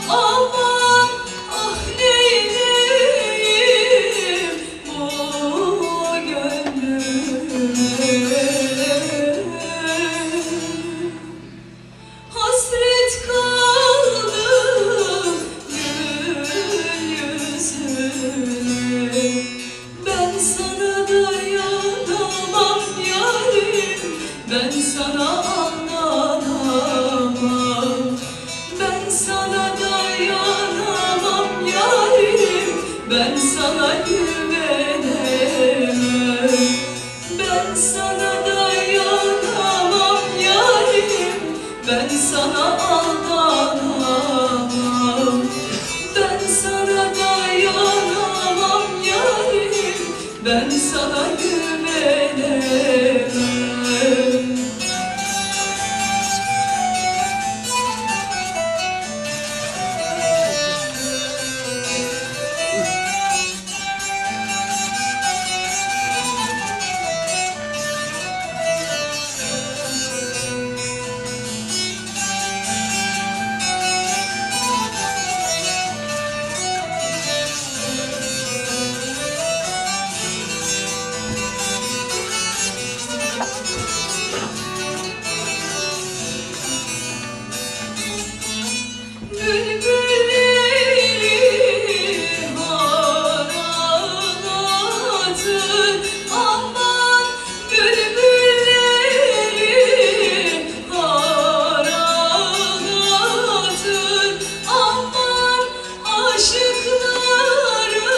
Aman ah neyleyim bu gönlüme. Hasret kaldım gül yüzüne. Ben sana dayanamam yarim, ben sana anlatamam. Ben sana dayanamam yarim, ben sana güvenemem. Ben sana dayanamam yarim, ben sana aldanamam. Ben sana dayanamam yarim, ben sana güvenemem. Bülbülleri haralatın, aman bülbülleri haralatın, aman aşıkları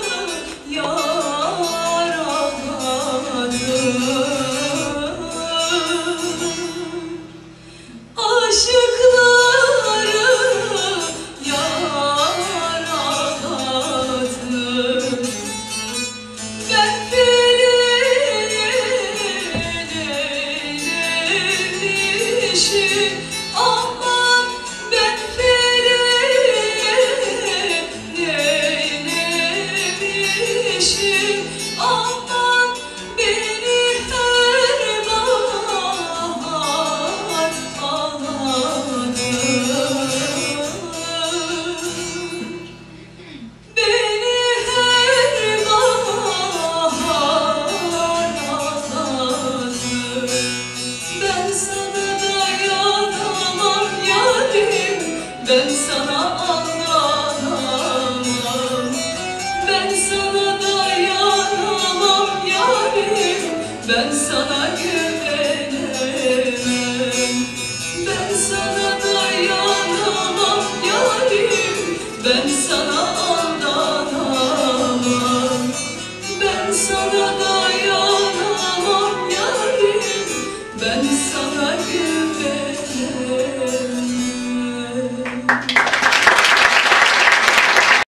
yaralatın. Aşıkları yaralatın. Ben feleylemişim, aman ben feleylemişim, aman beni her bahar ağlatır. Beni her bahar ağlatır. Ben sana dayanamam yarim, ben sana anlatamam. Ben sana dayanamam yarim, ben sana güvenemem.